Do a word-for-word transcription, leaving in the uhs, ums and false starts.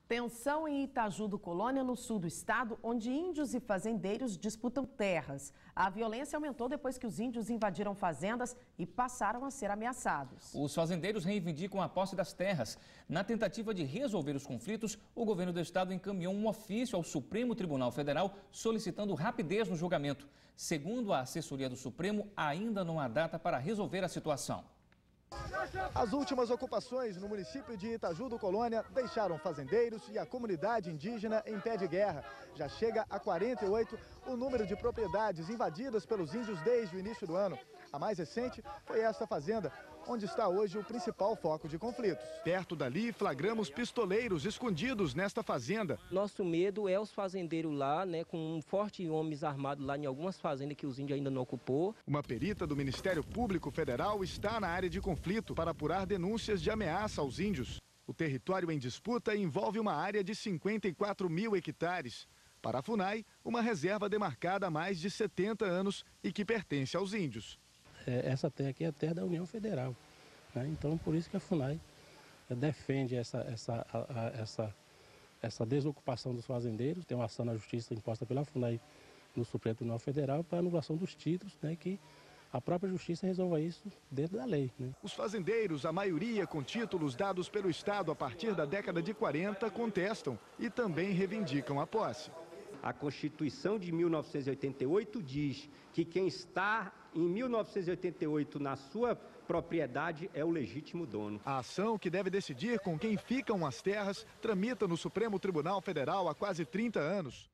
Tensão em Itaju do Colônia, no sul do estado, onde índios e fazendeiros disputam terras. A violência aumentou depois que os índios invadiram fazendas e passaram a ser ameaçados. Os fazendeiros reivindicam a posse das terras. Na tentativa de resolver os conflitos, o governo do estado encaminhou um ofício ao Supremo Tribunal Federal solicitando rapidez no julgamento. Segundo a assessoria do Supremo, ainda não há data para resolver a situação. As últimas ocupações no município de Itaju do Colônia deixaram fazendeiros e a comunidade indígena em pé de guerra. Já chega a quarenta e oito o número de propriedades invadidas pelos índios desde o início do ano. A mais recente foi esta fazenda, onde está hoje o principal foco de conflitos. Perto dali, flagramos pistoleiros escondidos nesta fazenda. Nosso medo é os fazendeiros lá, né, com um forte homens armados lá em algumas fazendas que os índios ainda não ocupou. Uma perita do Ministério Público Federal está na área de conflito para apurar denúncias de ameaça aos índios. O território em disputa envolve uma área de cinquenta e quatro mil hectares. Para a FUNAI, uma reserva demarcada há mais de setenta anos e que pertence aos índios. Essa terra aqui é a terra da União Federal, né? Então por isso que a FUNAI defende essa, essa, a, a, essa, essa desocupação dos fazendeiros. Tem uma ação na justiça imposta pela FUNAI no Supremo Tribunal Federal para anulação dos títulos, né? Que a própria justiça resolva isso dentro da lei, né? Os fazendeiros, a maioria com títulos dados pelo Estado a partir da década de quarenta, contestam e também reivindicam a posse. A Constituição de mil novecentos e oitenta e oito diz que quem está em mil novecentos e oitenta e oito na sua propriedade é o legítimo dono. A ação, que deve decidir com quem ficam as terras, tramita no Supremo Tribunal Federal há quase trinta anos.